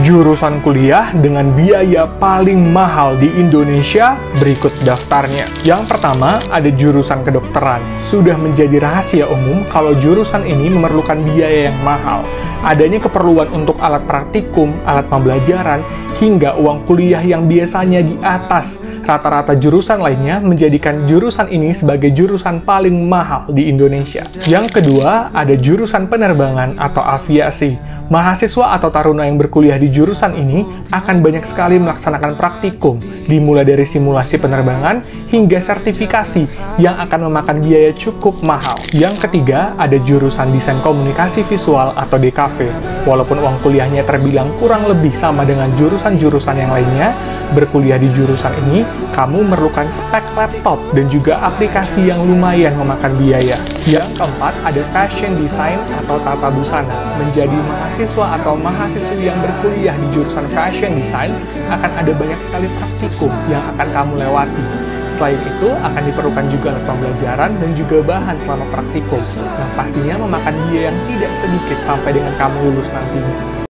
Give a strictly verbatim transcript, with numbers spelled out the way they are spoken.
Jurusan kuliah dengan biaya paling mahal di Indonesia, berikut daftarnya. Yang pertama, ada jurusan kedokteran. Sudah menjadi rahasia umum kalau jurusan ini memerlukan biaya yang mahal. Adanya keperluan untuk alat praktikum, alat pembelajaran, hingga uang kuliah yang biasanya di atas rata-rata jurusan lainnya menjadikan jurusan ini sebagai jurusan paling mahal di Indonesia. Yang kedua, ada jurusan penerbangan atau aviasi. Mahasiswa atau taruna yang berkuliah di jurusan ini akan banyak sekali melaksanakan praktikum, dimulai dari simulasi penerbangan hingga sertifikasi yang akan memakan biaya cukup mahal. Yang ketiga, ada jurusan desain komunikasi visual atau D K V. Walaupun uang kuliahnya terbilang kurang lebih sama dengan jurusan-jurusan yang lainnya, berkuliah di jurusan ini, kamu memerlukan spek laptop dan juga aplikasi yang lumayan memakan biaya. Yang keempat, ada fashion design atau tata busana. Menjadi mahasiswa atau mahasiswi yang berkuliah di jurusan fashion design, akan ada banyak sekali praktikum yang akan kamu lewati. Selain itu, akan diperlukan juga alat pembelajaran dan juga bahan selama praktikum, yang pastinya memakan biaya yang tidak sedikit sampai dengan kamu lulus nantinya.